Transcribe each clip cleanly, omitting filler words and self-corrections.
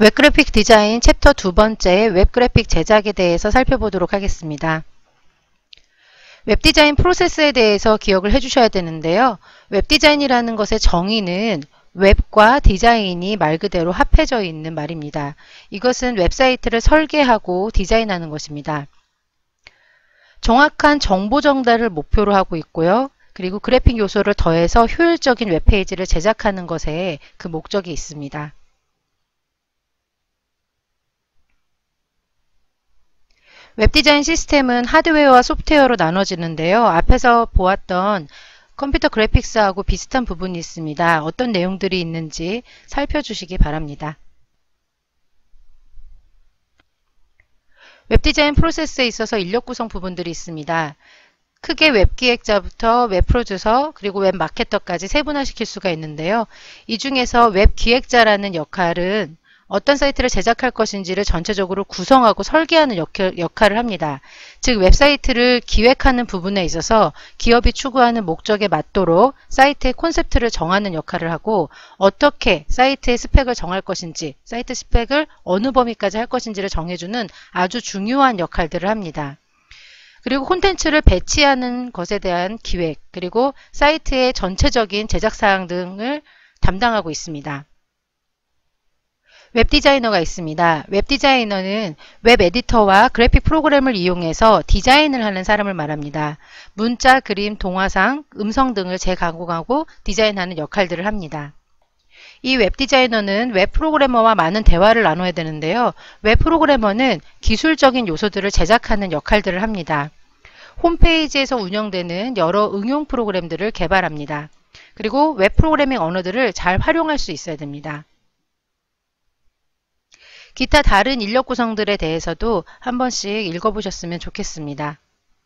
웹그래픽 디자인 챕터 두 번째 웹그래픽 제작에 대해서 살펴보도록 하겠습니다. 웹디자인 프로세스에 대해서 기억을 해주셔야 되는데요. 웹디자인이라는 것의 정의는 웹과 디자인이 말 그대로 합해져 있는 말입니다. 이것은 웹사이트를 설계하고 디자인하는 것입니다. 정확한 정보 전달을 목표로 하고 있고요. 그리고 그래픽 요소를 더해서 효율적인 웹페이지를 제작하는 것에 그 목적이 있습니다. 웹디자인 시스템은 하드웨어와 소프트웨어로 나눠지는데요. 앞에서 보았던 컴퓨터 그래픽스하고 비슷한 부분이 있습니다. 어떤 내용들이 있는지 살펴주시기 바랍니다. 웹디자인 프로세스에 있어서 인력 구성 부분들이 있습니다. 크게 웹기획자부터 웹프로듀서 그리고 웹마케터까지 세분화시킬 수가 있는데요. 이 중에서 웹기획자라는 역할은 어떤 사이트를 제작할 것인지를 전체적으로 구성하고 설계하는 역할을 합니다. 즉 웹사이트를 기획하는 부분에 있어서 기업이 추구하는 목적에 맞도록 사이트의 콘셉트를 정하는 역할을 하고 어떻게 사이트의 스펙을 정할 것인지 사이트 스펙을 어느 범위까지 할 것인지를 정해주는 아주 중요한 역할들을 합니다. 그리고 콘텐츠를 배치하는 것에 대한 기획 그리고 사이트의 전체적인 제작사항 등을 담당하고 있습니다. 웹디자이너가 있습니다. 웹디자이너는 웹 에디터와 그래픽 프로그램을 이용해서 디자인을 하는 사람을 말합니다. 문자, 그림, 동화상, 음성 등을 재가공하고 디자인하는 역할들을 합니다. 이 웹디자이너는 웹 프로그래머와 많은 대화를 나눠야 되는데요. 웹 프로그래머는 기술적인 요소들을 제작하는 역할들을 합니다. 홈페이지에서 운영되는 여러 응용 프로그램들을 개발합니다. 그리고 웹 프로그래밍 언어들을 잘 활용할 수 있어야 됩니다. 기타 다른 인력 구성들에 대해서도 한 번씩 읽어보셨으면 좋겠습니다.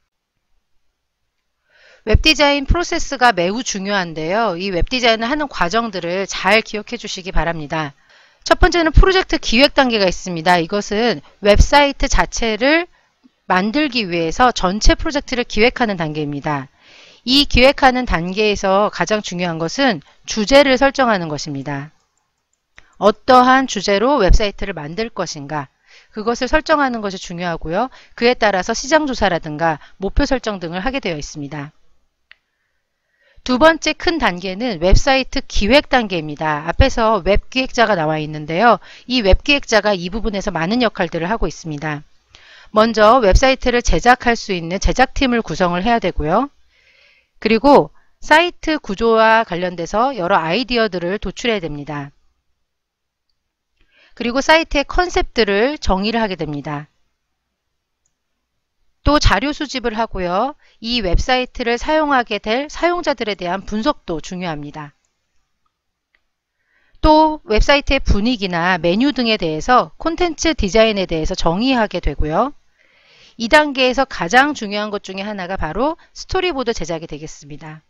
웹디자인 프로세스가 매우 중요한데요. 이 웹디자인을 하는 과정들을 잘 기억해 주시기 바랍니다. 첫 번째는 프로젝트 기획 단계가 있습니다. 이것은 웹사이트 자체를 만들기 위해서 전체 프로젝트를 기획하는 단계입니다. 이 기획하는 단계에서 가장 중요한 것은 주제를 설정하는 것입니다. 어떠한 주제로 웹사이트를 만들 것인가 그것을 설정하는 것이 중요하고요. 그에 따라서 시장조사라든가 목표 설정 등을 하게 되어 있습니다. 두 번째 큰 단계는 웹사이트 기획 단계입니다. 앞에서 웹기획자가 나와 있는데요. 이 웹기획자가 이 부분에서 많은 역할들을 하고 있습니다. 먼저 웹사이트를 제작할 수 있는 제작팀을 구성을 해야 되고요. 그리고 사이트 구조와 관련돼서 여러 아이디어들을 도출해야 됩니다. 그리고 사이트의 컨셉들을 정의를 하게 됩니다. 또 자료 수집을 하고요. 이 웹사이트를 사용하게 될 사용자들에 대한 분석도 중요합니다. 또 웹사이트의 분위기나 메뉴 등에 대해서 콘텐츠 디자인에 대해서 정의하게 되고요. 이 단계에서 가장 중요한 것 중에 하나가 바로 스토리보드 제작이 되겠습니다.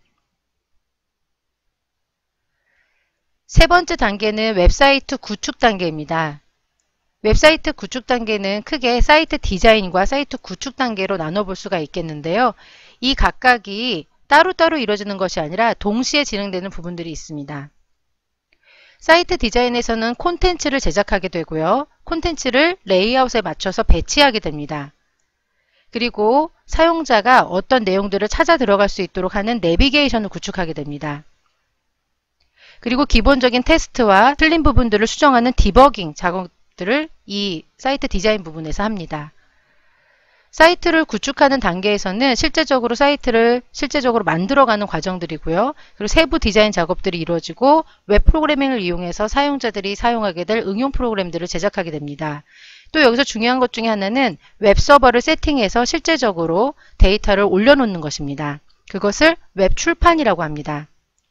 세 번째 단계는 웹사이트 구축 단계입니다. 웹사이트 구축 단계는 크게 사이트 디자인과 사이트 구축 단계로 나눠볼 수가 있겠는데요. 이 각각이 따로따로 이루어지는 것이 아니라 동시에 진행되는 부분들이 있습니다. 사이트 디자인에서는 콘텐츠를 제작하게 되고요. 콘텐츠를 레이아웃에 맞춰서 배치하게 됩니다. 그리고 사용자가 어떤 내용들을 찾아 들어갈 수 있도록 하는 내비게이션을 구축하게 됩니다. 그리고 기본적인 테스트와 틀린 부분들을 수정하는 디버깅 작업들을 이 사이트 디자인 부분에서 합니다. 사이트를 구축하는 단계에서는 실제적으로 사이트를 만들어가는 과정들이고요. 그리고 세부 디자인 작업들이 이루어지고 웹 프로그래밍을 이용해서 사용자들이 사용하게 될 응용 프로그램들을 제작하게 됩니다. 또 여기서 중요한 것 중에 하나는 웹서버를 세팅해서 실제적으로 데이터를 올려놓는 것입니다. 그것을 웹 출판이라고 합니다.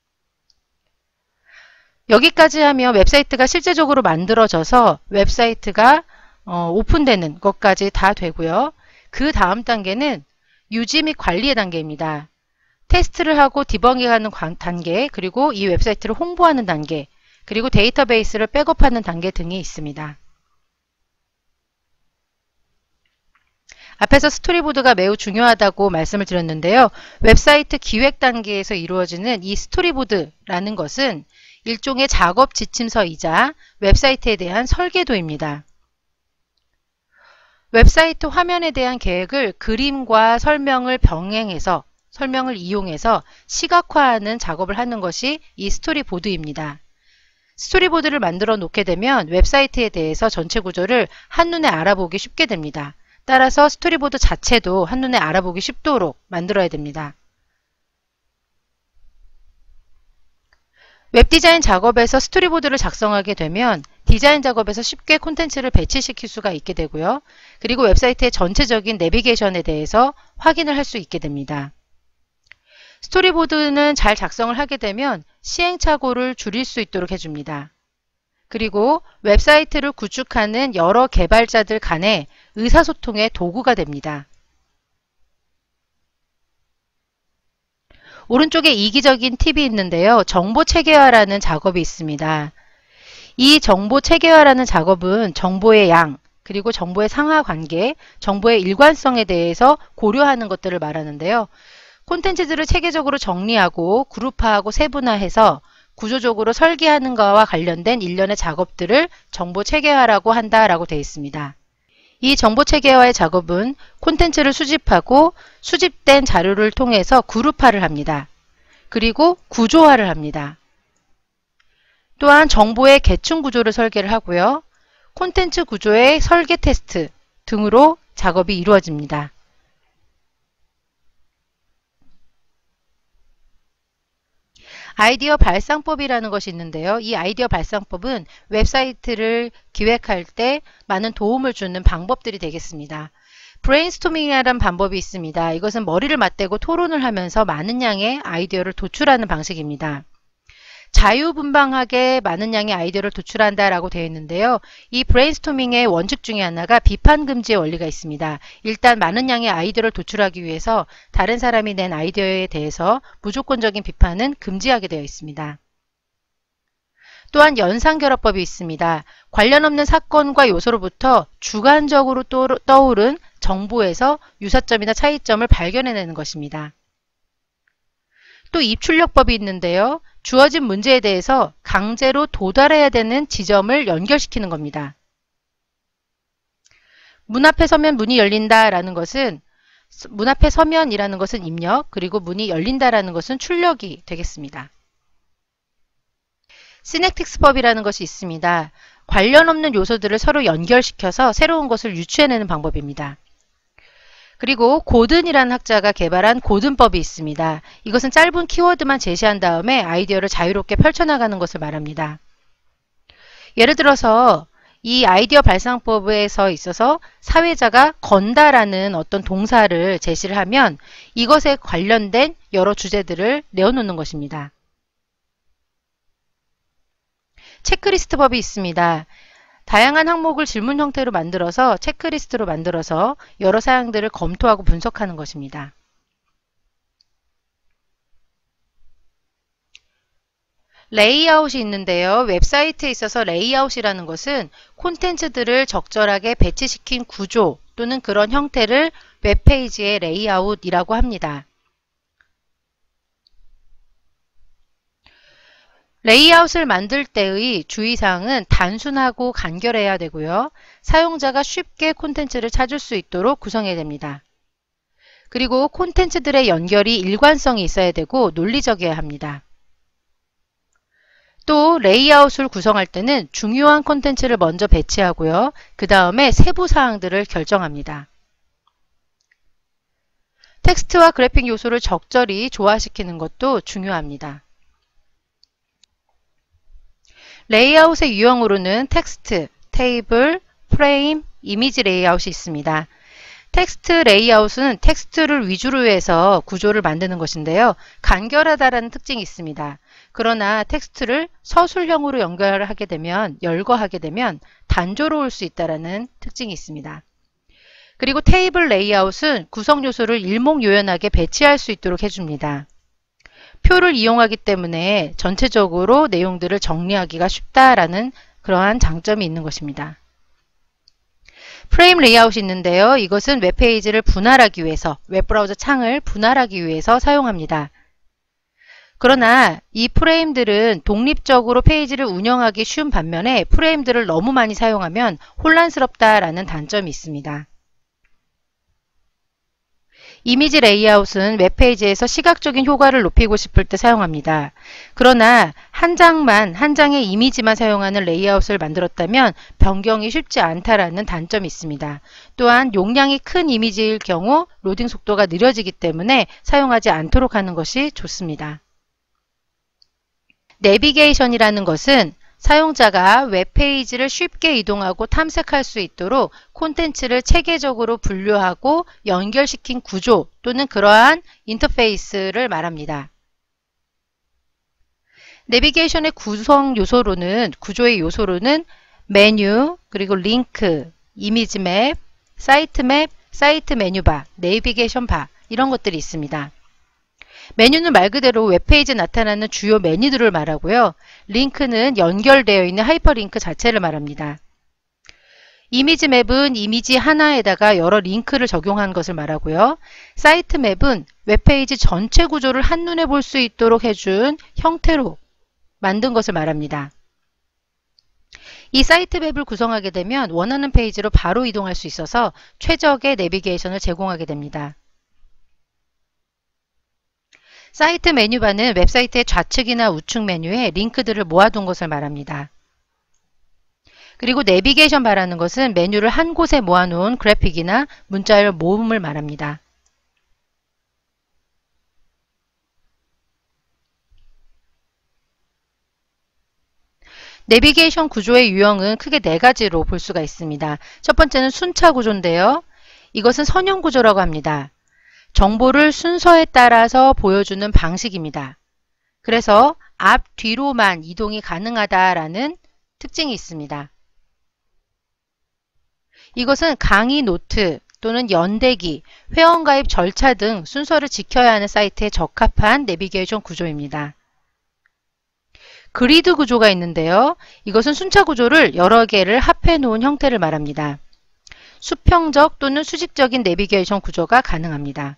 여기까지 하면 웹사이트가 실제적으로 만들어져서 웹사이트가 오픈되는 것까지 다 되고요. 그 다음 단계는 유지 및 관리의 단계입니다. 테스트를 하고 디버깅하는 단계, 그리고 이 웹사이트를 홍보하는 단계, 그리고 데이터베이스를 백업하는 단계 등이 있습니다. 앞에서 스토리보드가 매우 중요하다고 말씀을 드렸는데요. 웹사이트 기획 단계에서 이루어지는 이 스토리보드라는 것은 일종의 작업 지침서이자 웹사이트에 대한 설계도입니다. 웹사이트 화면에 대한 계획을 그림과 설명을 이용해서 시각화하는 작업을 하는 것이 이 스토리보드입니다. 스토리보드를 만들어 놓게 되면 웹사이트에 대해서 전체 구조를 한눈에 알아보기 쉽게 됩니다. 따라서 스토리보드 자체도 한눈에 알아보기 쉽도록 만들어야 됩니다. 웹디자인 작업에서 스토리보드를 작성하게 되면 디자인 작업에서 쉽게 콘텐츠를 배치시킬 수가 있게 되고요. 그리고 웹사이트의 전체적인 내비게이션에 대해서 확인을 할 수 있게 됩니다. 스토리보드는 잘 작성을 하게 되면 시행착오를 줄일 수 있도록 해줍니다. 그리고 웹사이트를 구축하는 여러 개발자들 간의 의사소통의 도구가 됩니다. 오른쪽에 이기적인 팁이 있는데요. 정보 체계화라는 작업이 있습니다. 이 정보 체계화라는 작업은 정보의 양, 그리고 정보의 상하 관계, 정보의 일관성에 대해서 고려하는 것들을 말하는데요. 콘텐츠들을 체계적으로 정리하고 그룹화하고 세분화해서 구조적으로 설계하는 것과 관련된 일련의 작업들을 정보 체계화라고 한다라고 되어 있습니다. 이 정보 체계화의 작업은 콘텐츠를 수집하고 수집된 자료를 통해서 그룹화를 합니다. 그리고 구조화를 합니다. 또한 정보의 계층 구조를 설계를 하고요. 콘텐츠 구조의 설계 테스트 등으로 작업이 이루어집니다. 아이디어 발상법이라는 것이 있는데요. 이 아이디어 발상법은 웹사이트를 기획할 때 많은 도움을 주는 방법들이 되겠습니다. 브레인스토밍이라는 방법이 있습니다. 이것은 머리를 맞대고 토론을 하면서 많은 양의 아이디어를 도출하는 방식입니다. 자유분방하게 많은 양의 아이디어를 도출한다라고 되어 있는데요. 이 브레인스토밍의 원칙 중에 하나가 비판 금지의 원리가 있습니다. 일단 많은 양의 아이디어를 도출하기 위해서 다른 사람이 낸 아이디어에 대해서 무조건적인 비판은 금지하게 되어 있습니다. 또한 연상결합법이 있습니다. 관련 없는 사건과 요소로부터 주관적으로 떠오른 정보에서 유사점이나 차이점을 발견해내는 것입니다. 또 입출력법이 있는데요. 주어진 문제에 대해서 강제로 도달해야 되는 지점을 연결시키는 겁니다. 문 앞에 서면 문이 열린다라는 것은 문 앞에 서면이라는 것은 입력, 그리고 문이 열린다라는 것은 출력이 되겠습니다. 시냅틱스법이라는 것이 있습니다. 관련 없는 요소들을 서로 연결시켜서 새로운 것을 유추해내는 방법입니다. 그리고 고든이라는 학자가 개발한 고든법이 있습니다. 이것은 짧은 키워드만 제시한 다음에 아이디어를 자유롭게 펼쳐나가는 것을 말합니다. 예를 들어서 이 아이디어 발상법에서 있어서 사회자가 건다라는 어떤 동사를 제시를 하면 이것에 관련된 여러 주제들을 내어놓는 것입니다. 체크리스트법이 있습니다. 다양한 항목을 질문 형태로 만들어서 체크리스트로 만들어서 여러 사항들을 검토하고 분석하는 것입니다. 레이아웃이 있는데요. 웹사이트에 있어서 레이아웃이라는 것은 콘텐츠들을 적절하게 배치시킨 구조 또는 그런 형태를 웹페이지의 레이아웃이라고 합니다. 레이아웃을 만들 때의 주의사항은 단순하고 간결해야 되고요. 사용자가 쉽게 콘텐츠를 찾을 수 있도록 구성해야 됩니다. 그리고 콘텐츠들의 연결이 일관성이 있어야 되고 논리적이어야 합니다. 또 레이아웃을 구성할 때는 중요한 콘텐츠를 먼저 배치하고요. 그 다음에 세부 사항들을 결정합니다. 텍스트와 그래픽 요소를 적절히 조화시키는 것도 중요합니다. 레이아웃의 유형으로는 텍스트, 테이블, 프레임, 이미지 레이아웃이 있습니다. 텍스트 레이아웃은 텍스트를 위주로 해서 구조를 만드는 것인데요. 간결하다라는 특징이 있습니다. 그러나 텍스트를 서술형으로 연결하게 되면, 열거하게 되면 단조로울 수 있다는 특징이 있습니다. 그리고 테이블 레이아웃은 구성 요소를 일목요연하게 배치할 수 있도록 해줍니다. 표를 이용하기 때문에 전체적으로 내용들을 정리하기가 쉽다라는 그러한 장점이 있는 것입니다. 프레임 레이아웃이 있는데요. 이것은 웹페이지를 분할하기 위해서, 웹브라우저 창을 분할하기 위해서 사용합니다. 그러나 이 프레임들은 독립적으로 페이지를 운영하기 쉬운 반면에 프레임들을 너무 많이 사용하면 혼란스럽다라는 단점이 있습니다. 이미지 레이아웃은 웹페이지에서 시각적인 효과를 높이고 싶을 때 사용합니다. 그러나 한 장의 이미지만 사용하는 레이아웃을 만들었다면 변경이 쉽지 않다라는 단점이 있습니다. 또한 용량이 큰 이미지일 경우 로딩 속도가 느려지기 때문에 사용하지 않도록 하는 것이 좋습니다. 내비게이션이라는 것은 사용자가 웹페이지를 쉽게 이동하고 탐색할 수 있도록 콘텐츠를 체계적으로 분류하고 연결시킨 구조 또는 그러한 인터페이스를 말합니다. 내비게이션의 구조의 요소로는 메뉴, 그리고 링크, 이미지 맵, 사이트 메뉴바, 내비게이션 바 이런 것들이 있습니다. 메뉴는 말 그대로 웹페이지에 나타나는 주요 메뉴들을 말하고요. 링크는 연결되어 있는 하이퍼링크 자체를 말합니다. 이미지 맵은 이미지 하나에다가 여러 링크를 적용한 것을 말하고요. 사이트 맵은 웹페이지 전체 구조를 한눈에 볼 수 있도록 해준 형태로 만든 것을 말합니다. 이 사이트 맵을 구성하게 되면 원하는 페이지로 바로 이동할 수 있어서 최적의 내비게이션을 제공하게 됩니다. 사이트 메뉴바는 웹사이트의 좌측이나 우측 메뉴에 링크들을 모아둔 것을 말합니다. 그리고 내비게이션 바라는 것은 메뉴를 한 곳에 모아놓은 그래픽이나 문자열 모음을 말합니다. 내비게이션 구조의 유형은 크게 4가지로 볼 수가 있습니다. 첫 번째는 순차 구조인데요. 이것은 선형 구조라고 합니다. 정보를 순서에 따라서 보여주는 방식입니다. 그래서 앞, 뒤로만 이동이 가능하다라는 특징이 있습니다. 이것은 강의 노트 또는 연대기, 회원가입 절차 등 순서를 지켜야 하는 사이트에 적합한 내비게이션 구조입니다. 그리드 구조가 있는데요. 이것은 순차 구조를 여러 개를 합해 놓은 형태를 말합니다. 수평적 또는 수직적인 내비게이션 구조가 가능합니다.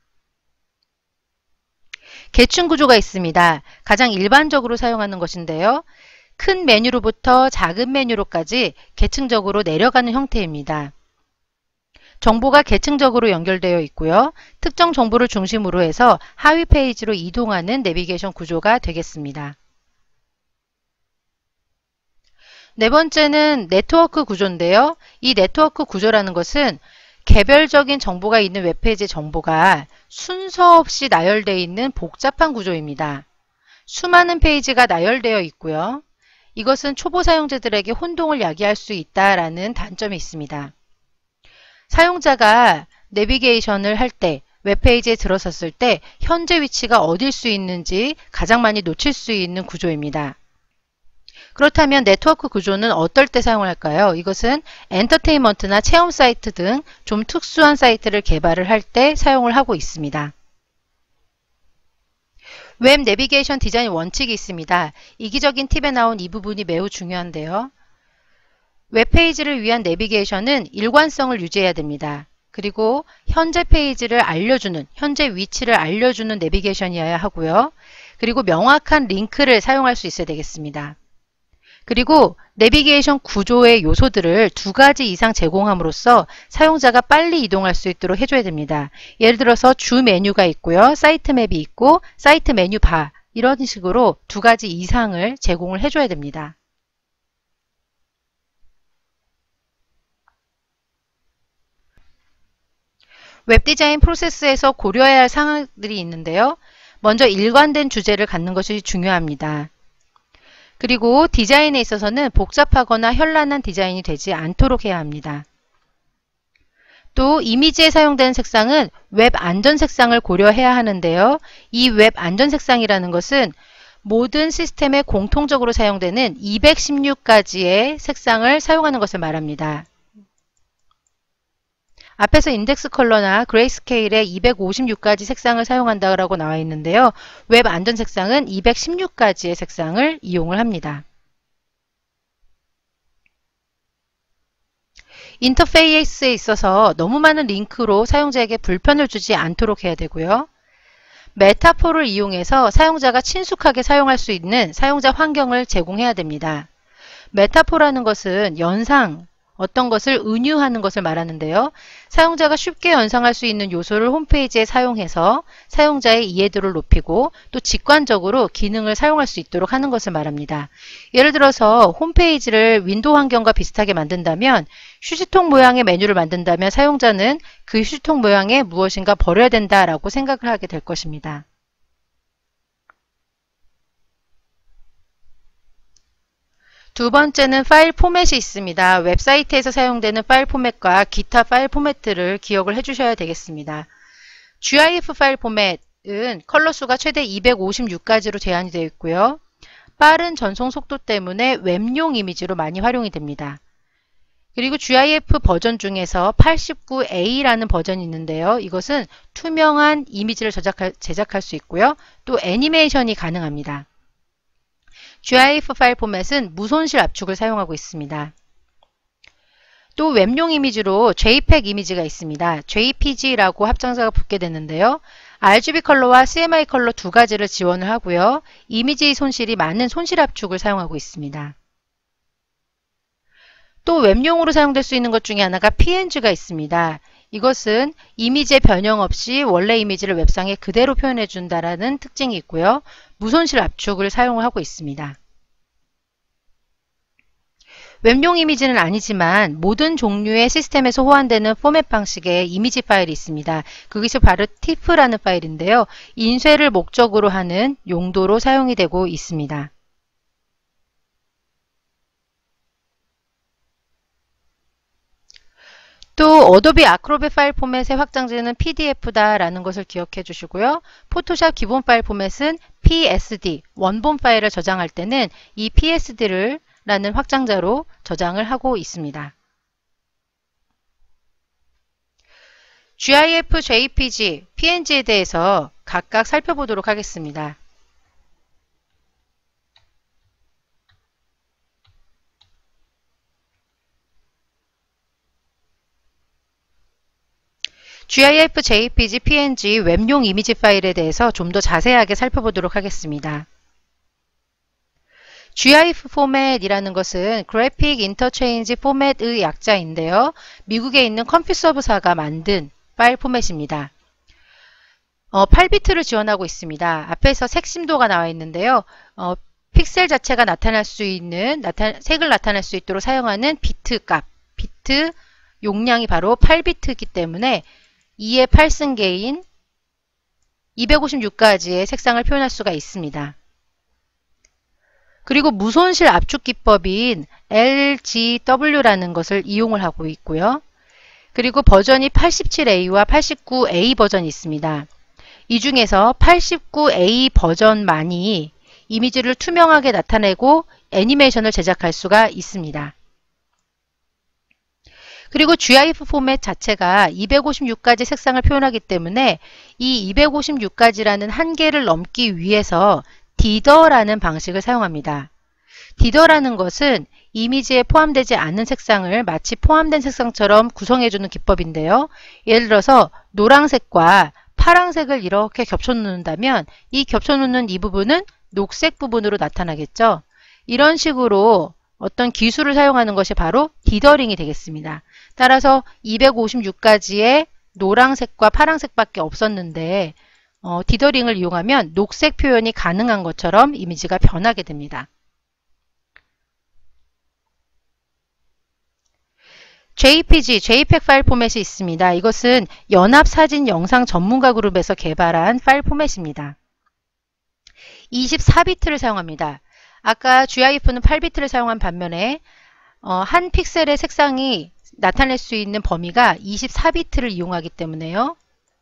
계층 구조가 있습니다. 가장 일반적으로 사용하는 것인데요. 큰 메뉴로부터 작은 메뉴로까지 계층적으로 내려가는 형태입니다. 정보가 계층적으로 연결되어 있고요. 특정 정보를 중심으로 해서 하위 페이지로 이동하는 내비게이션 구조가 되겠습니다. 네 번째는 네트워크 구조인데요. 이 네트워크 구조라는 것은 개별적인 정보가 있는 웹페이지 정보가 순서 없이 나열되어 있는 복잡한 구조입니다. 수많은 페이지가 나열되어 있고요. 이것은 초보 사용자들에게 혼동을 야기할 수 있다라는 단점이 있습니다. 사용자가 내비게이션을 할 때 웹페이지에 들어섰을 때 현재 위치가 어딜 수 있는지 가장 많이 놓칠 수 있는 구조입니다. 그렇다면 네트워크 구조는 어떨 때 사용할까요? 이것은 엔터테인먼트나 체험 사이트 등 좀 특수한 사이트를 개발을 할 때 사용을 하고 있습니다. 웹 내비게이션 디자인 원칙이 있습니다. 이기적인 팁에 나온 이 부분이 매우 중요한데요. 웹페이지를 위한 내비게이션은 일관성을 유지해야 됩니다. 그리고 현재 페이지를 알려주는, 현재 위치를 알려주는 내비게이션이어야 하고요. 그리고 명확한 링크를 사용할 수 있어야 되겠습니다. 그리고 내비게이션 구조의 요소들을 2가지 이상 제공함으로써 사용자가 빨리 이동할 수 있도록 해줘야 됩니다. 예를 들어서 주 메뉴가 있고요. 사이트 맵이 있고 사이트 메뉴 바 이런 식으로 2가지 이상을 제공을 해줘야 됩니다. 웹디자인 프로세스에서 고려해야 할 사항들이 있는데요. 먼저 일관된 주제를 갖는 것이 중요합니다. 그리고 디자인에 있어서는 복잡하거나 현란한 디자인이 되지 않도록 해야 합니다. 또 이미지에 사용되는 색상은 웹 안전 색상을 고려해야 하는데요. 이 웹 안전 색상이라는 것은 모든 시스템에 공통적으로 사용되는 216가지의 색상을 사용하는 것을 말합니다. 앞에서 인덱스 컬러나 그레이스케일에 256가지 색상을 사용한다고 나와 있는데요. 웹 안전 색상은 216가지의 색상을 이용을 합니다. 인터페이스에 있어서 너무 많은 링크로 사용자에게 불편을 주지 않도록 해야 되고요. 메타포를 이용해서 사용자가 친숙하게 사용할 수 있는 사용자 환경을 제공해야 됩니다. 메타포라는 것은 연상, 어떤 것을 은유하는 것을 말하는데요. 사용자가 쉽게 연상할 수 있는 요소를 홈페이지에 사용해서 사용자의 이해도를 높이고 또 직관적으로 기능을 사용할 수 있도록 하는 것을 말합니다. 예를 들어서 홈페이지를 윈도우 환경과 비슷하게 만든다면 휴지통 모양의 메뉴를 만든다면 사용자는 그 휴지통 모양에 무엇인가 버려야 된다라고 생각을 하게 될 것입니다. 두 번째는 파일 포맷이 있습니다. 웹사이트에서 사용되는 파일 포맷과 기타 파일 포맷들을 기억을 해주셔야 되겠습니다. GIF 파일 포맷은 컬러 수가 최대 256가지로 제한이 되어 있고요. 빠른 전송 속도 때문에 웹용 이미지로 많이 활용이 됩니다. 그리고 GIF 버전 중에서 89A라는 버전이 있는데요. 이것은 투명한 이미지를 제작할 수 있고요. 또 애니메이션이 가능합니다. GIF 파일 포맷은 무손실 압축을 사용하고 있습니다. 또 웹용 이미지로 JPEG 이미지가 있습니다. JPG라고 합장사가 붙게 되는데요. RGB 컬러와 CMY 컬러 두 가지를 지원을 하고요. 이미지 손실이 많은 손실 압축을 사용하고 있습니다. 또 웹용으로 사용될 수 있는 것 중에 하나가 PNG가 있습니다. 이것은 이미지의 변형 없이 원래 이미지를 웹상에 그대로 표현해 준다라는 특징이 있고요. 무손실 압축을 사용을 하고 있습니다. 웹용 이미지는 아니지만 모든 종류의 시스템에서 호환되는 포맷 방식의 이미지 파일이 있습니다. 그것이 바로 TIFF라는 파일인데요. 인쇄를 목적으로 하는 용도로 사용이 되고 있습니다. 또 어도비 아크로벳 파일 포맷의 확장체는 PDF다라는 것을 기억해 주시고요. 포토샵 기본 파일 포맷은 PSD, 원본 파일을 저장할 때는 이 PSD를 라는 확장자로 저장을 하고 있습니다. GIF, JPG, PNG에 대해서 각각 살펴보도록 하겠습니다. GIF, JPG, PNG, 웹용 이미지 파일에 대해서 좀 더 자세하게 살펴보도록 하겠습니다. GIF 포맷이라는 것은 Graphic Interchange Format의 약자인데요. 미국에 있는 컴퓨서브사가 만든 파일 포맷입니다. 8비트를 지원하고 있습니다. 앞에서 색심도가 나와 있는데요. 픽셀 자체가 나타날 수 있는 색을 나타낼 수 있도록 사용하는 비트 값, 비트 용량이 바로 8비트이기 때문에 2의 8승계인 256가지의 색상을 표현할 수가 있습니다. 그리고 무손실 압축 기법인 LGW라는 것을 이용을 하고 있고요. 그리고 버전이 87A와 89A 버전이 있습니다. 이 중에서 89A 버전만이 이미지를 투명하게 나타내고 애니메이션을 제작할 수가 있습니다. 그리고 GIF 포맷 자체가 256가지 색상을 표현하기 때문에 이 256가지라는 한계를 넘기 위해서 디더라는 방식을 사용합니다. 디더라는 것은 이미지에 포함되지 않은 색상을 마치 포함된 색상처럼 구성해주는 기법인데요. 예를 들어서 노란색과 파란색을 이렇게 겹쳐놓는다면 이 겹쳐놓는 이 부분은 녹색 부분으로 나타나겠죠. 이런 식으로 어떤 기술을 사용하는 것이 바로 디더링이 되겠습니다. 따라서 256가지의 노란색과 파란색밖에 없었는데 디더링을 이용하면 녹색 표현이 가능한 것처럼 이미지가 변하게 됩니다. JPG, JPEG 파일 포맷이 있습니다. 이것은 연합사진 영상 전문가 그룹에서 개발한 파일 포맷입니다. 24비트를 사용합니다. 아까 GIF는 8비트를 사용한 반면에 한 픽셀의 색상이 나타낼 수 있는 범위가 24비트를 이용하기 때문에요.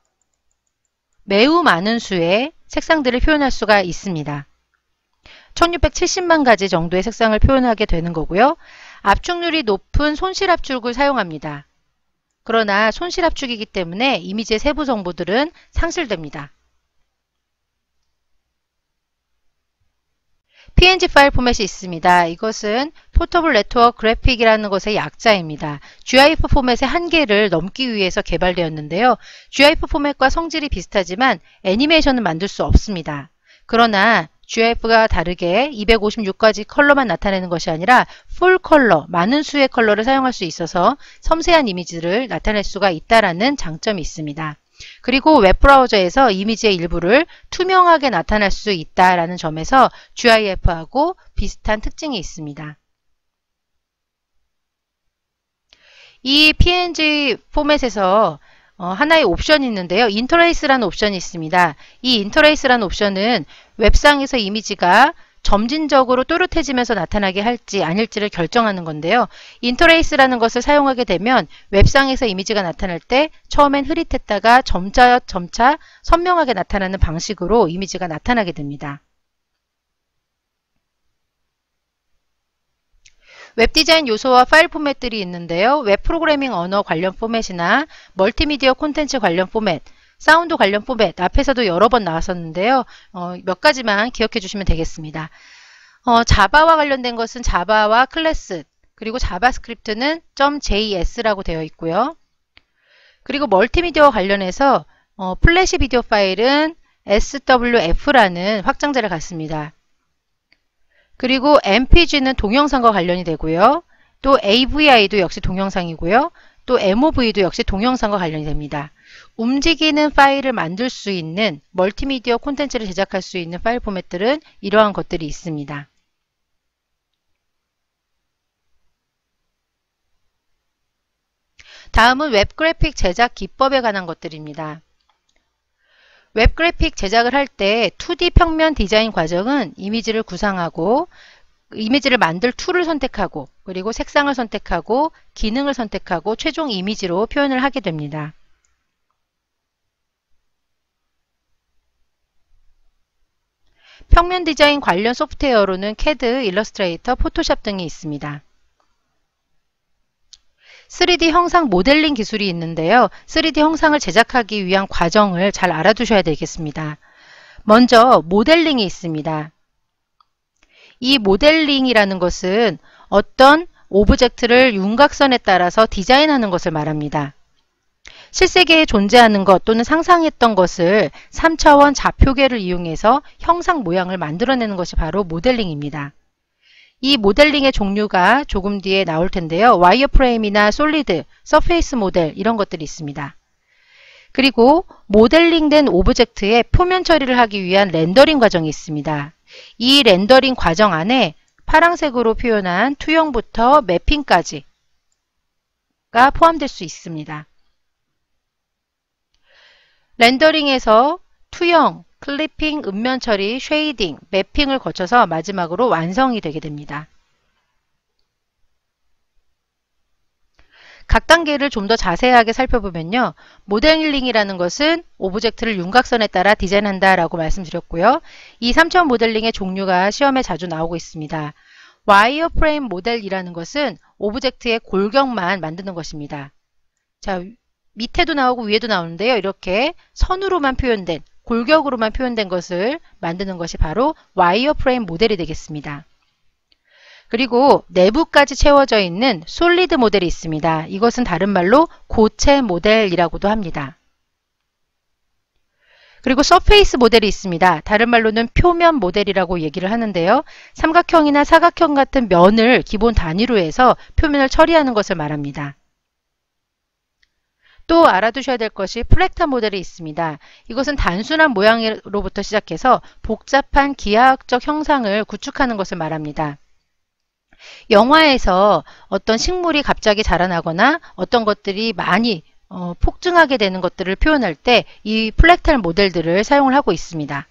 매우 많은 수의 색상들을 표현할 수가 있습니다. 1670만 가지 정도의 색상을 표현하게 되는 거고요. 압축률이 높은 손실 압축을 사용합니다. 그러나 손실 압축이기 때문에 이미지의 세부 정보들은 상실됩니다. PNG 파일 포맷이 있습니다. 이것은 포터블 네트워크 그래픽이라는 것의 약자입니다. GIF 포맷의 한계를 넘기 위해서 개발되었는데요. GIF 포맷과 성질이 비슷하지만 애니메이션은 만들 수 없습니다. 그러나 GIF가 다르게 256가지 컬러만 나타내는 것이 아니라 풀 컬러, 많은 수의 컬러를 사용할 수 있어서 섬세한 이미지를 나타낼 수가 있다는 장점이 있습니다. 그리고 웹브라우저에서 이미지의 일부를 투명하게 나타낼 수 있다는 점에서 GIF하고 비슷한 특징이 있습니다. 이 PNG 포맷에서 하나의 옵션이 있는데요. 인터레이스라는 옵션이 있습니다. 이 인터레이스라는 옵션은 웹상에서 이미지가 점진적으로 또렷해지면서 나타나게 할지 아닐지를 결정하는 건데요. 인터레이스라는 것을 사용하게 되면 웹상에서 이미지가 나타날 때 처음엔 흐릿했다가 점차 선명하게 나타나는 방식으로 이미지가 나타나게 됩니다. 웹디자인 요소와 파일 포맷들이 있는데요. 웹 프로그래밍 언어 관련 포맷이나 멀티미디어 콘텐츠 관련 포맷, 사운드 관련 포맷 앞에서도 여러 번 나왔었는데요. 몇 가지만 기억해 주시면 되겠습니다. 자바와 관련된 것은 자바와 클래스, 그리고 자바스크립트는 .js라고 되어 있고요. 그리고 멀티미디어와 관련해서 플래시 비디오 파일은 SWF라는 확장자를 갖습니다. 그리고 MPG는 동영상과 관련이 되고요. 또 AVI도 역시 동영상이고요. 또 MOV도 역시 동영상과 관련이 됩니다. 움직이는 파일을 만들 수 있는 멀티미디어 콘텐츠를 제작할 수 있는 파일 포맷들은 이러한 것들이 있습니다. 다음은 웹 그래픽 제작 기법에 관한 것들입니다. 웹 그래픽 제작을 할 때 2D 평면 디자인 과정은 이미지를 구상하고 이미지를 만들 툴을 선택하고 그리고 색상을 선택하고 기능을 선택하고 최종 이미지로 표현을 하게 됩니다. 평면 디자인 관련 소프트웨어로는 CAD, 일러스트레이터, 포토샵 등이 있습니다. 3D 형상 모델링 기술이 있는데요. 3D 형상을 제작하기 위한 과정을 잘 알아두셔야 되겠습니다. 먼저 모델링이 있습니다. 이 모델링이라는 것은 어떤 오브젝트를 윤곽선에 따라서 디자인하는 것을 말합니다. 실세계에 존재하는 것 또는 상상했던 것을 3차원 좌표계를 이용해서 형상 모양을 만들어내는 것이 바로 모델링입니다. 이 모델링의 종류가 조금 뒤에 나올 텐데요. 와이어프레임이나 솔리드, 서페이스 모델 이런 것들이 있습니다. 그리고 모델링된 오브젝트의 표면 처리를 하기 위한 렌더링 과정이 있습니다. 이 렌더링 과정 안에 파란색으로 표현한 투영부터 매핑까지가 포함될 수 있습니다. 렌더링에서 투영, 클리핑, 음면 처리, 쉐이딩, 매핑을 거쳐서 마지막으로 완성이 되게 됩니다. 각 단계를 좀 더 자세하게 살펴보면요. 모델링이라는 것은 오브젝트를 윤곽선에 따라 디자인한다 라고 말씀드렸고요. 이 3차원 모델링의 종류가 시험에 자주 나오고 있습니다. 와이어프레임 모델이라는 것은 오브젝트의 골격만 만드는 것입니다. 자, 밑에도 나오고 위에도 나오는데요. 이렇게 선으로만 표현된, 골격으로만 표현된 것을 만드는 것이 바로 와이어프레임 모델이 되겠습니다. 그리고 내부까지 채워져 있는 솔리드 모델이 있습니다. 이것은 다른 말로 고체 모델이라고도 합니다. 그리고 서페이스 모델이 있습니다. 다른 말로는 표면 모델이라고 얘기를 하는데요. 삼각형이나 사각형 같은 면을 기본 단위로 해서 표면을 처리하는 것을 말합니다. 또 알아두셔야 될 것이 프랙탈 모델이 있습니다. 이것은 단순한 모양으로부터 시작해서 복잡한 기하학적 형상을 구축하는 것을 말합니다. 영화에서 어떤 식물이 갑자기 자라나거나 어떤 것들이 많이 폭증하게 되는 것들을 표현할 때 이 프랙탈 모델들을 사용을 하고 있습니다.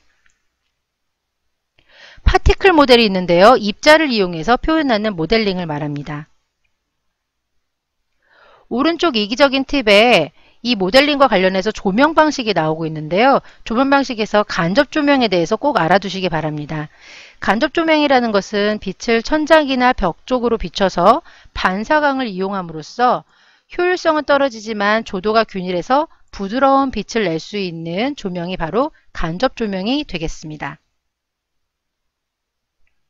파티클 모델이 있는데요. 입자를 이용해서 표현하는 모델링을 말합니다. 오른쪽 이기적인 팁에 이 모델링과 관련해서 조명 방식이 나오고 있는데요. 조명 방식에서 간접 조명에 대해서 꼭 알아두시기 바랍니다. 간접 조명이라는 것은 빛을 천장이나 벽 쪽으로 비춰서 반사광을 이용함으로써 효율성은 떨어지지만 조도가 균일해서 부드러운 빛을 낼 수 있는 조명이 바로 간접 조명이 되겠습니다.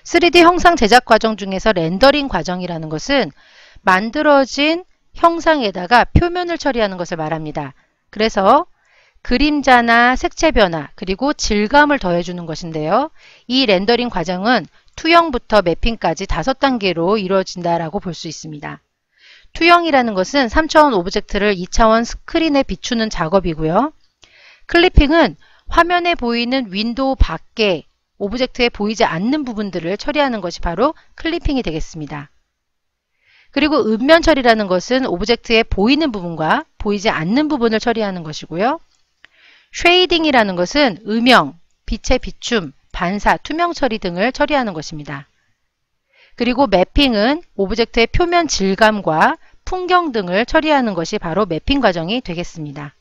3D 형상 제작 과정 중에서 렌더링 과정이라는 것은 만들어진 형상에다가 표면을 처리하는 것을 말합니다. 그래서 그림자나 색채 변화 그리고 질감을 더해주는 것인데요. 이 렌더링 과정은 투영부터 매핑까지 5단계로 이루어진다라고 볼 수 있습니다. 투영이라는 것은 3차원 오브젝트를 2차원 스크린에 비추는 작업이고요. 클리핑은 화면에 보이는 윈도우 밖에 오브젝트에 보이지 않는 부분들을 처리하는 것이 바로 클리핑이 되겠습니다. 그리고 음면 처리라는 것은 오브젝트에 보이는 부분과 보이지 않는 부분을 처리하는 것이고요. 쉐이딩이라는 것은 음영, 빛의 비춤, 반사, 투명 처리 등을 처리하는 것입니다. 그리고 매핑은 오브젝트의 표면 질감과 풍경 등을 처리하는 것이 바로 매핑 과정이 되겠습니다.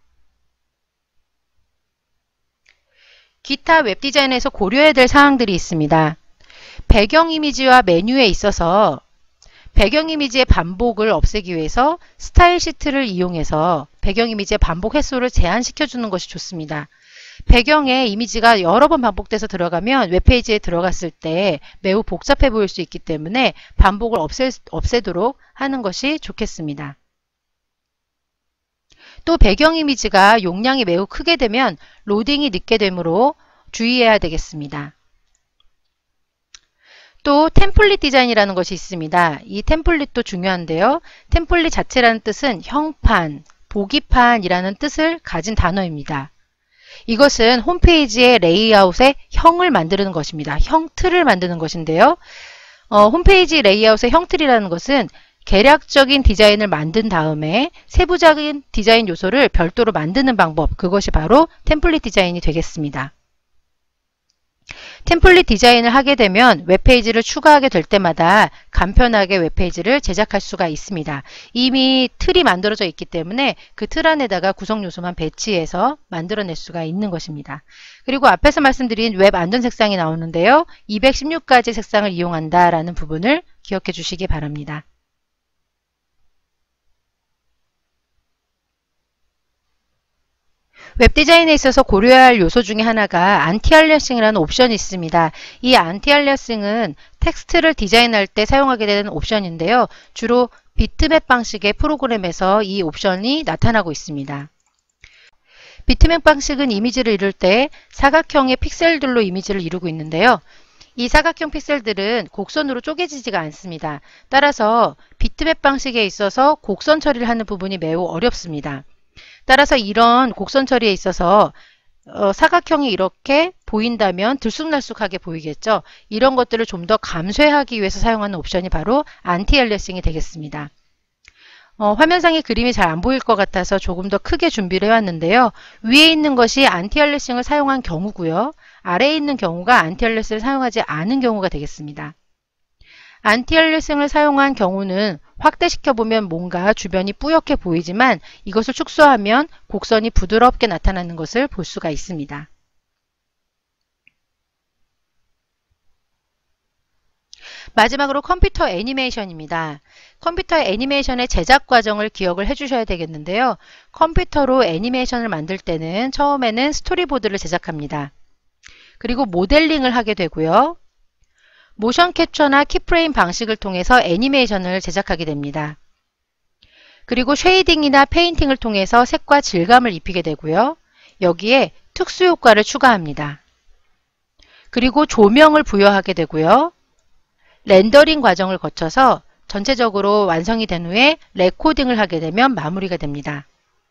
기타 웹디자인에서 고려해야 될 사항들이 있습니다. 배경 이미지와 메뉴에 있어서 배경 이미지의 반복을 없애기 위해서 스타일 시트를 이용해서 배경 이미지의 반복 횟수를 제한시켜 주는 것이 좋습니다. 배경에 이미지가 여러 번 반복돼서 들어가면 웹페이지에 들어갔을 때 매우 복잡해 보일 수 있기 때문에 반복을 없애도록 하는 것이 좋겠습니다. 또 배경 이미지가 용량이 매우 크게 되면 로딩이 늦게 되므로 주의해야 되겠습니다. 또 템플릿 디자인이라는 것이 있습니다. 이 템플릿도 중요한데요. 템플릿 자체라는 뜻은 형판, 보기판이라는 뜻을 가진 단어입니다. 이것은 홈페이지의 레이아웃의 형을 만드는 것입니다. 형틀을 만드는 것인데요. 홈페이지 레이아웃의 형틀이라는 것은 개략적인 디자인을 만든 다음에 세부적인 디자인 요소를 별도로 만드는 방법, 그것이 바로 템플릿 디자인이 되겠습니다. 템플릿 디자인을 하게 되면 웹페이지를 추가하게 될 때마다 간편하게 웹페이지를 제작할 수가 있습니다. 이미 틀이 만들어져 있기 때문에 그 틀 안에다가 구성 요소만 배치해서 만들어낼 수가 있는 것입니다. 그리고 앞에서 말씀드린 웹 안전 색상이 나오는데요. 216가지 색상을 이용한다라는 부분을 기억해 주시기 바랍니다. 웹디자인에 있어서 고려해야 할 요소 중에 하나가 안티알리아싱이라는 옵션이 있습니다. 이 안티알리아싱은 텍스트를 디자인할 때 사용하게 되는 옵션인데요. 주로 비트맵 방식의 프로그램에서 이 옵션이 나타나고 있습니다. 비트맵 방식은 이미지를 이룰 때 사각형의 픽셀들로 이미지를 이루고 있는데요. 이 사각형 픽셀들은 곡선으로 쪼개지지가 않습니다. 따라서 비트맵 방식에 있어서 곡선 처리를 하는 부분이 매우 어렵습니다. 따라서 이런 곡선 처리에 있어서 사각형이 이렇게 보인다면 들쑥날쑥하게 보이겠죠. 이런 것들을 좀 더 감쇄하기 위해서 사용하는 옵션이 바로 안티알리아싱이 되겠습니다. 화면상의 그림이 잘 안 보일 것 같아서 조금 더 크게 준비를 해왔는데요. 위에 있는 것이 안티알리아싱을 사용한 경우고요. 아래에 있는 경우가 안티알리아싱을 사용하지 않은 경우가 되겠습니다. 안티알리아싱을 사용한 경우는 확대시켜보면 뭔가 주변이 뿌옇게 보이지만 이것을 축소하면 곡선이 부드럽게 나타나는 것을 볼 수가 있습니다. 마지막으로 컴퓨터 애니메이션입니다. 컴퓨터 애니메이션의 제작 과정을 기억을 해주셔야 되겠는데요. 컴퓨터로 애니메이션을 만들 때는 처음에는 스토리보드를 제작합니다. 그리고 모델링을 하게 되고요. 모션 캡처나 키프레임 방식을 통해서 애니메이션을 제작하게 됩니다. 그리고 쉐이딩이나 페인팅을 통해서 색과 질감을 입히게 되고요. 여기에 특수 효과를 추가합니다. 그리고 조명을 부여하게 되고요. 렌더링 과정을 거쳐서 전체적으로 완성이 된 후에 레코딩을 하게 되면 마무리가 됩니다.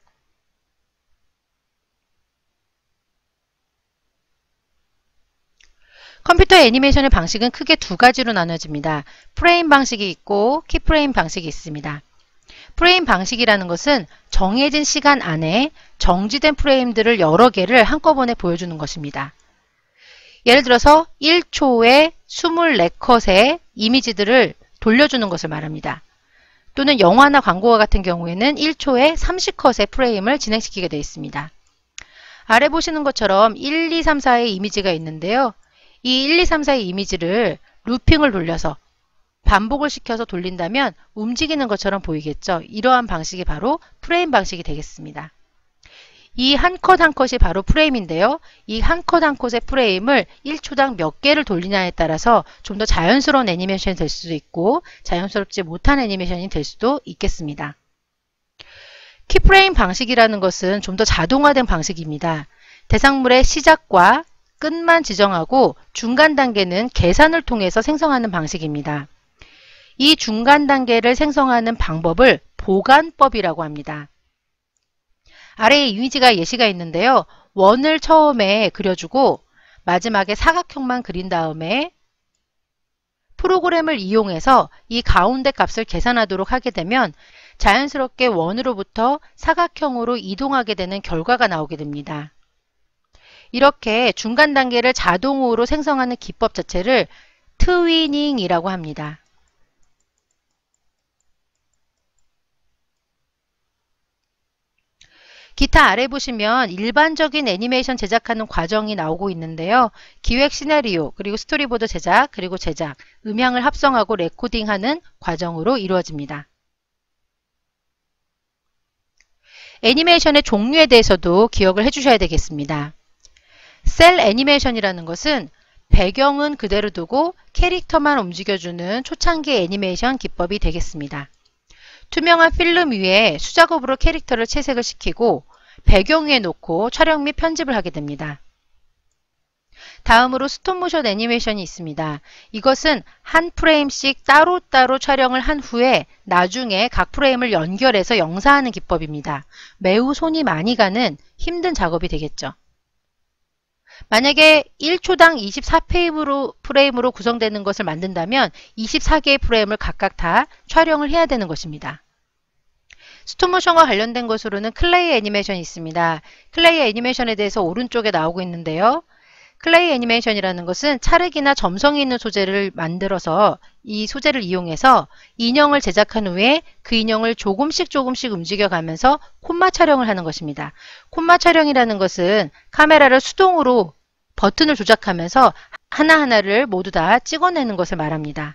컴퓨터 애니메이션의 방식은 크게 두 가지로 나눠집니다. 프레임 방식이 있고 키프레임 방식이 있습니다. 프레임 방식이라는 것은 정해진 시간 안에 정지된 프레임들을 여러 개를 한꺼번에 보여주는 것입니다. 예를 들어서 1초에 24컷의 이미지들을 돌려주는 것을 말합니다. 또는 영화나 광고와 같은 경우에는 1초에 30컷의 프레임을 진행시키게 되어 있습니다. 아래 보시는 것처럼 1, 2, 3, 4의 이미지가 있는데요. 이 1, 2, 3, 4의 이미지를 루핑을 돌려서 반복을 시켜서 돌린다면 움직이는 것처럼 보이겠죠. 이러한 방식이 바로 프레임 방식이 되겠습니다. 이 한 컷 한 컷이 바로 프레임인데요. 이 한 컷 한 컷의 프레임을 1초당 몇 개를 돌리냐에 따라서 좀 더 자연스러운 애니메이션이 될 수도 있고 자연스럽지 못한 애니메이션이 될 수도 있겠습니다. 키프레임 방식이라는 것은 좀 더 자동화된 방식입니다. 대상물의 시작과 끝만 지정하고 중간 단계는 계산을 통해서 생성하는 방식입니다. 이 중간 단계를 생성하는 방법을 보관법이라고 합니다. 아래에 이미지가 예시가 있는데요. 원을 처음에 그려주고 마지막에 사각형만 그린 다음에 프로그램을 이용해서 이 가운데 값을 계산하도록 하게 되면 자연스럽게 원으로부터 사각형으로 이동하게 되는 결과가 나오게 됩니다. 이렇게 중간 단계를 자동으로 생성하는 기법 자체를 트위닝이라고 합니다. 기타 아래 보시면 일반적인 애니메이션 제작하는 과정이 나오고 있는데요. 기획 시나리오, 그리고 스토리보드 제작, 그리고 제작, 음향을 합성하고 레코딩하는 과정으로 이루어집니다. 애니메이션의 종류에 대해서도 기억을 해주셔야 되겠습니다. 셀 애니메이션이라는 것은 배경은 그대로 두고 캐릭터만 움직여주는 초창기 애니메이션 기법이 되겠습니다. 투명한 필름 위에 수작업으로 캐릭터를 채색을 시키고 배경 위에 놓고 촬영 및 편집을 하게 됩니다. 다음으로 스톱모션 애니메이션이 있습니다. 이것은 한 프레임씩 따로따로 촬영을 한 후에 나중에 각 프레임을 연결해서 영상하는 기법입니다. 매우 손이 많이 가는 힘든 작업이 되겠죠. 만약에 1초당 24프레임으로 구성되는 것을 만든다면 24개의 프레임을 각각 다 촬영을 해야 되는 것입니다. 스톱모션과 관련된 것으로는 클레이 애니메이션이 있습니다. 클레이 애니메이션에 대해서 오른쪽에 나오고 있는데요. 클레이 애니메이션이라는 것은 찰흙이나 점성이 있는 소재를 만들어서 이 소재를 이용해서 인형을 제작한 후에 그 인형을 조금씩 움직여가면서 콤마 촬영을 하는 것입니다. 콤마 촬영이라는 것은 카메라를 수동으로 버튼을 조작하면서 하나하나를 모두 다 찍어내는 것을 말합니다.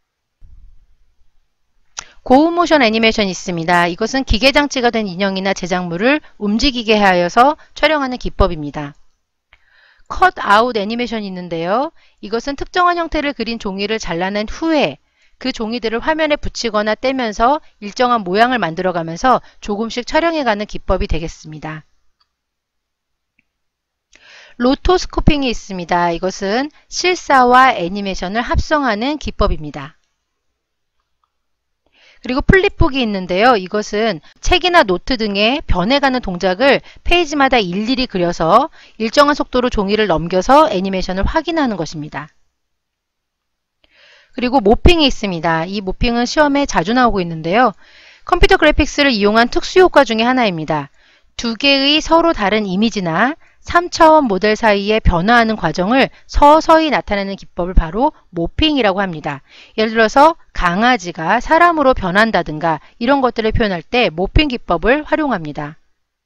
고음 모션 애니메이션이 있습니다. 이것은 기계장치가 된 인형이나 제작물을 움직이게 하여서 촬영하는 기법입니다. 컷 아웃 애니메이션이 있는데요. 이것은 특정한 형태를 그린 종이를 잘라낸 후에 그 종이들을 화면에 붙이거나 떼면서 일정한 모양을 만들어가면서 조금씩 촬영해가는 기법이 되겠습니다. 로토스코핑이 있습니다. 이것은 실사와 애니메이션을 합성하는 기법입니다. 그리고 플립북이 있는데요. 이것은 책이나 노트 등의 변해가는 동작을 페이지마다 일일이 그려서 일정한 속도로 종이를 넘겨서 애니메이션을 확인하는 것입니다. 그리고 모핑이 있습니다. 이 모핑은 시험에 자주 나오고 있는데요. 컴퓨터 그래픽스를 이용한 특수 효과 중에 하나입니다. 두 개의 서로 다른 이미지나 3차원 모델 사이에 변화하는 과정을 서서히 나타내는 기법을 바로 모핑이라고 합니다. 예를 들어서 강아지가 사람으로 변한다든가 이런 것들을 표현할 때 모핑 기법을 활용합니다.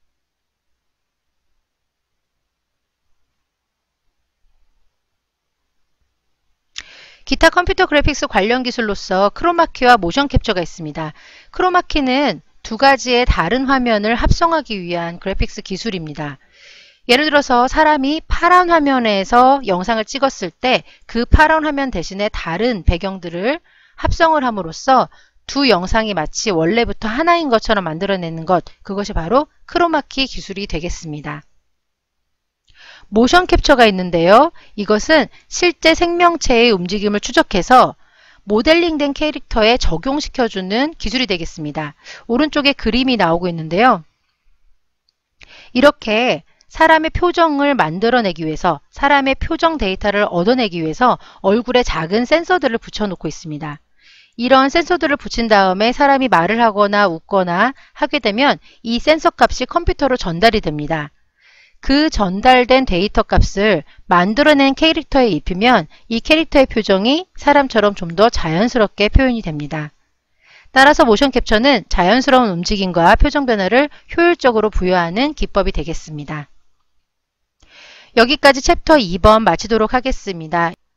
기타 컴퓨터 그래픽스 관련 기술로서 크로마키와 모션 캡처가 있습니다. 크로마키는 두 가지의 다른 화면을 합성하기 위한 그래픽스 기술입니다. 예를 들어서 사람이 파란 화면에서 영상을 찍었을 때 그 파란 화면 대신에 다른 배경들을 합성을 함으로써 두 영상이 마치 원래부터 하나인 것처럼 만들어내는 것, 그것이 바로 크로마키 기술이 되겠습니다. 모션 캡처가 있는데요. 이것은 실제 생명체의 움직임을 추적해서 모델링된 캐릭터에 적용시켜주는 기술이 되겠습니다. 오른쪽에 그림이 나오고 있는데요. 이렇게 사람의 표정을 만들어내기 위해서, 사람의 표정 데이터를 얻어내기 위해서 얼굴에 작은 센서들을 붙여놓고 있습니다. 이런 센서들을 붙인 다음에 사람이 말을 하거나 웃거나 하게 되면 이 센서 값이 컴퓨터로 전달이 됩니다. 그 전달된 데이터 값을 만들어낸 캐릭터에 입히면 이 캐릭터의 표정이 사람처럼 좀 더 자연스럽게 표현이 됩니다. 따라서 모션 캡처는 자연스러운 움직임과 표정 변화를 효율적으로 부여하는 기법이 되겠습니다. 여기까지 챕터 2번 마치도록 하겠습니다.